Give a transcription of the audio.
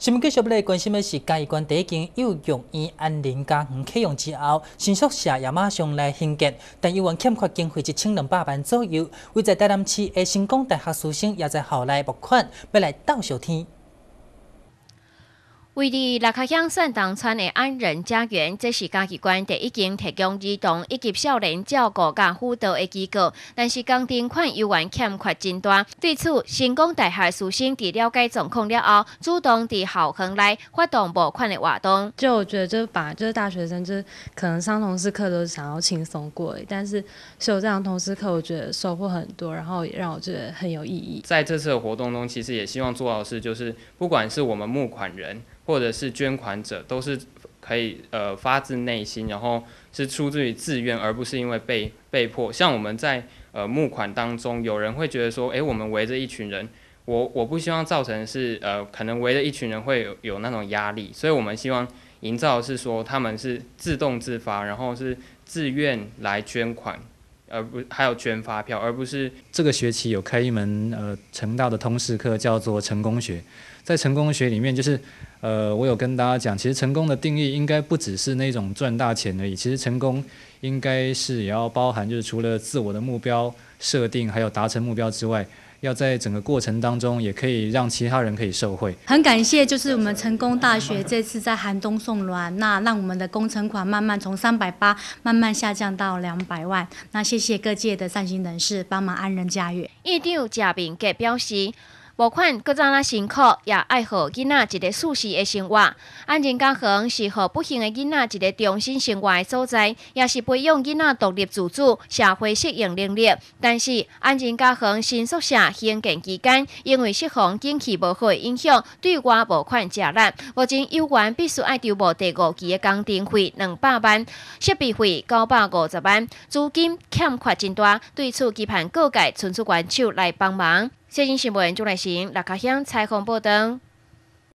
新闻继续来关心的是，嘉义县第一间幼育园安宁家园启用之后，新宿舍也马上来兴建，但幼园欠缺经费1200万左右。位在台南市的成功大学师生也在后来募款，要来斗小天。 位于六甲乡蒜东村的安仁家园，这是嘉义县第一间提供儿童以及少年照顾甲辅导的机构，但是工程款幼园欠缺真大。对此，成功大学师生在了解状况了后，主动在校园内发动募款的活动。 就我觉得，就是大学生，就是可能上通识课都是想要轻松过，但是有这样通识课，我觉得收获很多，然后也让我觉得很有意义。 在这次的活动中，其实也希望做到的是，就是不管是我们募款人， 或者是捐款者，都是可以发自内心，然后是出自于自愿，而不是因为被迫。像我们在募款当中，有人会觉得说，我们围着一群人，我不希望造成是可能围着一群人会有那种压力，所以我们希望营造的是说他们是自动自发，然后是自愿来捐款。 还有捐发票，而不是这个学期有开一门成大的通识课，叫做成功学。在成功学里面，就是我有跟大家讲，其实成功的定义应该不只是那种赚大钱而已，其实成功应该是也要包含，就是除了自我的目标设定，还有达成目标之外。 要在整个过程当中，也可以让其他人可以受惠。 很感谢，就是我们成功大学这次在寒冬送暖，那让我们的工程款慢慢从380慢慢下降到200万。那谢谢各界的善心人士帮忙安仁家园。 院长谢明杰表示。 募款搁怎啊辛苦，也爱予囡仔一个舒适的生活。安仁家园是予不幸的囡仔一个重新生活的所在，也是培养囡仔独立自主、社会适应能力。但是安仁家园新宿舍兴建期间，因为适逢景气无好的影响，对外募款吃力。目前幼园必须爱筹募第5期的工程费200万，设备费950万，资金欠缺真大。对此期盼各界伸出援手来帮忙。小金新闻朱来行，六甲乡采访报道。